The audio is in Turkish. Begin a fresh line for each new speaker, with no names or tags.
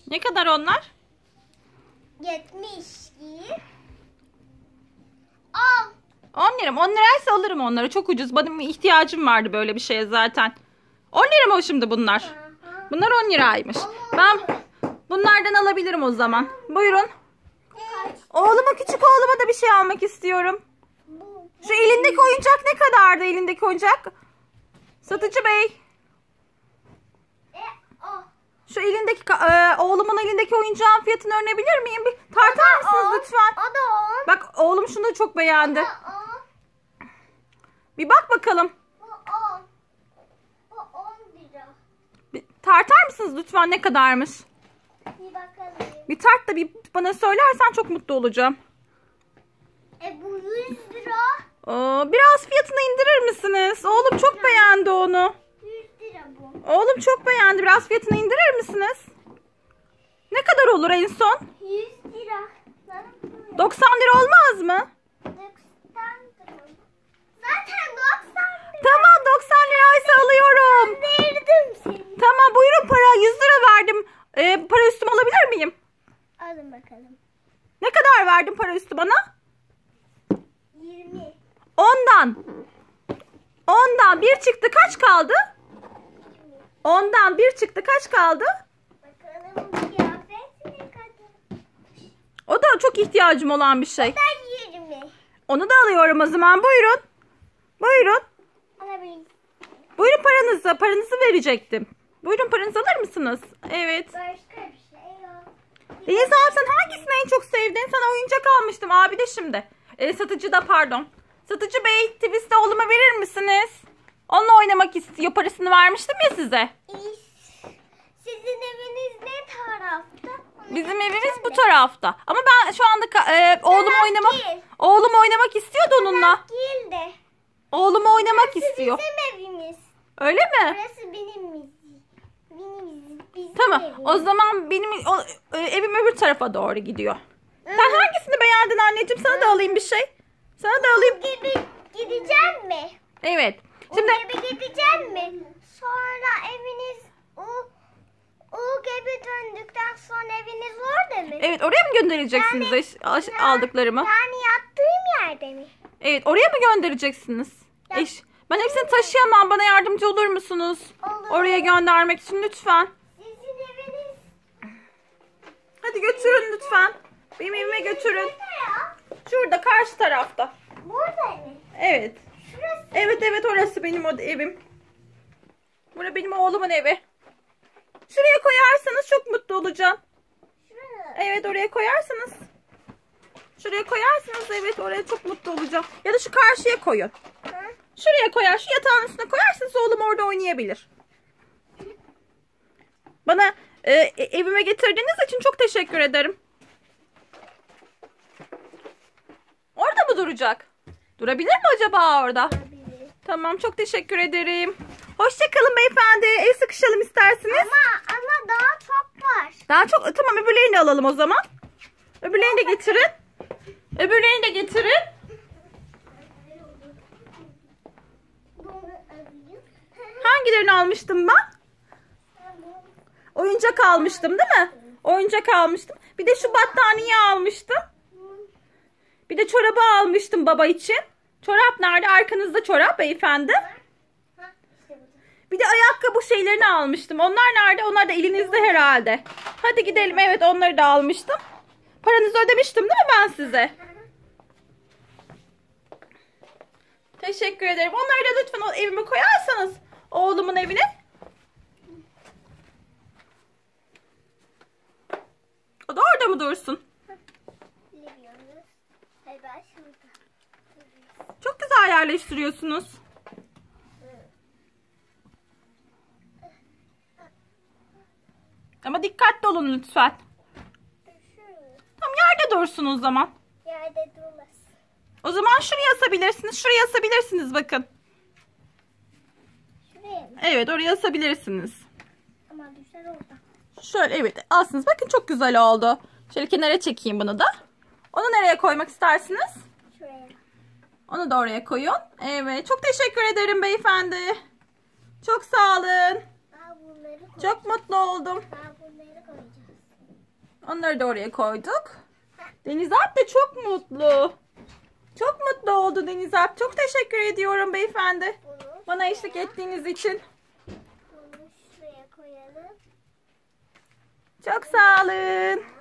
Ne kadar onlar?
72. Al.
10 lira mı? 10 liraysa alırım onları. Çok ucuz. Benim ihtiyacım vardı böyle bir şeye zaten. 10 lira mı şimdi bunlar? Bunlar 10 liraymış. Ben bunlardan alabilirim o zaman. Buyurun. Oğluma, küçük oğluma da bir şey almak istiyorum. Şu elindeki oyuncak ne kadardı, elindeki oyuncak? Satıcı bey. Şu elindeki oğlumun elindeki oyuncağın fiyatını öğrenebilir miyim? Bir tartar mısınız lütfen?
O da 10.
Bak oğlum şunu da çok beğendi. Bir bak bakalım.
Bu 10. Bu 10 lira.
Bir tartar mısınız lütfen, ne kadarmış?
Bir bakalım.
Bir tart da bir bana söylersen çok mutlu olacağım.
Bu 100 lira.
Biraz fiyatını indirir misiniz? Oğlum çok beğendi onu.
100 lira bu.
Oğlum çok beğendi. Biraz fiyatını indirir misiniz? Ne kadar olur en son?
100 lira.
90 lira olmaz mı?
90 lira. Zaten 90 lira.
Tamam, 90 liraysa alıyorum.
Verdim seni.
Tamam buyurun, para 100 lira verdim. Para üstümü alabilir miyim?
Alın bakalım.
Ne kadar verdin para üstü bana?
20.
10'dan 1 çıktı, kaç kaldı? 10'dan 1 çıktı, kaç kaldı?
Bakalım kıyafet ne kadar?
O da çok ihtiyacım olan bir şey.
Ben 20.
Onu da alıyorum o zaman. Buyurun. Buyurun.
Alabilirim.
Buyurun paranızı. Paranızı verecektim. Buyurun, paranızı alır mısınız? Evet.
Başka bir şey yok.
Deniz abi, sen hangisini en çok sevdin? Sana oyuncak almıştım abi de şimdi. Satıcı da pardon. Satıcı bey, Twist'i oğluma verir misiniz? Onunla oynamak istiyor. Parasını vermiştim ya size.
Sizin eviniz ne tarafta?
Bizim evimiz bu tarafta. Ama ben şu anda
değil.
oğlum oynamak istiyordu onunla.
Değil de.
Oğlum oynamak
Burası
istiyor.
bizim evimiz.
Öyle mi?
Burası bizim
Tamam.
evimiz.
O zaman benim evim öbür tarafa doğru gidiyor. Sen hangisini beğendin anneciğim? Sana da alayım bir şey. Sana da alayım.
Gideceğim mi?
Evet. Şimdi
Gibi gideceğim mi? Sonra eviniz o gibi döndükten sonra eviniz orada mı?
evet, oraya mı göndereceksiniz aldıklarımı?
Yani yattığım yerde mi?
Evet, oraya mı göndereceksiniz? Ben hepsini taşıyamam. Bana yardımcı olur musunuz?
Olur.
Oraya göndermek için lütfen.
Sizin eviniz
Hadi götürün lütfen. Benim evime götürün.
nerede ya?
Şurada, karşı tarafta.
Burada mı?
Evet.
Şurası.
Evet, orası benim evim. Burası benim oğlumun evi. Şuraya koyarsanız çok mutlu olacağım.
Şurası.
Evet, oraya koyarsanız. Şuraya koyarsanız evet, oraya çok mutlu olacağım. Ya da şu karşıya koyun. Şuraya koyar, şu yatağın üstüne koyarsanız oğlum orada oynayabilir. Bana evime getirdiğiniz için çok teşekkür ederim. Orada mı duracak? Durabilir mi acaba orada? Tamam, çok teşekkür ederim. Hoşçakalın beyefendi. El sıkışalım isterseniz.
Ama daha çok var.
Daha çok, tamam, öbürlerini de alalım o zaman. Öbürlerini de getirin. Öbürlerini de getirin. Hangilerini almıştım ben? Oyuncak almıştım değil mi? Oyuncak almıştım. Bir de şu battaniye almıştım. Bir de çorabı almıştım baba için. Çorap nerede? Arkanızda çorap beyefendi. Bir de ayakkabı şeylerini almıştım. Onlar nerede? Onlar da elinizde herhalde. Hadi gidelim. Evet, onları da almıştım. Paranızı ödemiştim değil mi ben size? Teşekkür ederim. Onları da lütfen o evime koyarsanız. Oğlumun evine. O da orada mı dursun? Çok güzel yerleştiriyorsunuz. Ama dikkatli olun lütfen. Tamam, yerde dursun o zaman.
Yerde durmaz.
O zaman şuraya asabilirsiniz. Şuraya asabilirsiniz bakın.
Şuraya mı?
Evet, oraya asabilirsiniz.
Ama düşer orada.
Şöyle, evet, alsınız. Bakın çok güzel oldu. Şöyle kenara çekeyim bunu da. Onu nereye koymak istersiniz?
Şuraya.
Onu da oraya koyun. Evet, çok teşekkür ederim beyefendi. Çok sağ olun.
Bunları koy.
Çok mutlu oldum.
Bunları koyacağız.
Onları da oraya koyduk. Deniz Alp de çok mutlu. Çok mutlu oldu Deniz Alp. Çok teşekkür ediyorum beyefendi. Bana eşlik ettiğiniz için.
Bunu şuraya koyalım.
Çok sağ olun.